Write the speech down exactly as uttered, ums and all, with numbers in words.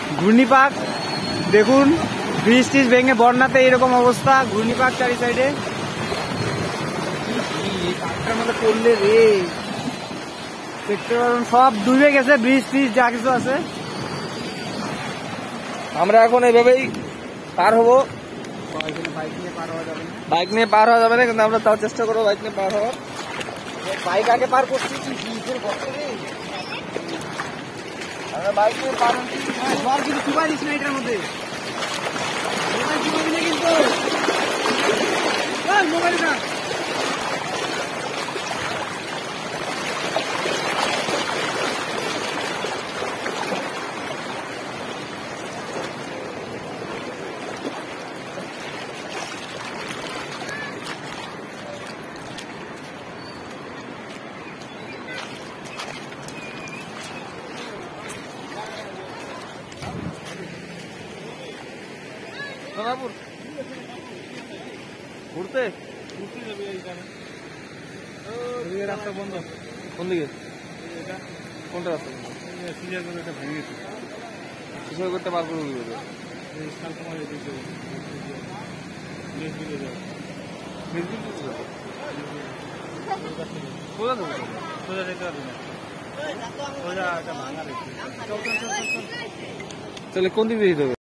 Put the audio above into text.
ঘূর্ণিপাক দেখুন, ব্রিজ টিজ ভেঙে বন্যাতে এরকম অবস্থা। ঘূর্ণিপাক চারি সাইডে, কাকটার মধ্যে পড়লে রে দেখতে পারুন সব ডুবে গেছে, ব্রিজ টিজ যা কিছু আছে। আমরা এখন এইভাবেই পার হবো। বাইক নিয়ে পার হওয়া যাবে না, বাইক নিয়ে পার হওয়া যাবে না, কিন্তু আমরা তাও চেষ্টা করবো বাইক নিয়ে পার হওয়ার। বাইক আগে পার করছি। আমরা বাইক নিয়ে পার হচ্ছি। জল কিন্তু চুবাই দিস না এটার মধ্যে, মোবাইল চুবাবি না কিন্তু, মোবাইলটা সোনাপুর ঘুরতে রাস্তা বন্ধ। কোন দিকে? কোনটা রাস্তা ভেঙে গেছে, কিছু করতে পারবো না। তাহলে কোন দিক দিয়ে যেতে হবে?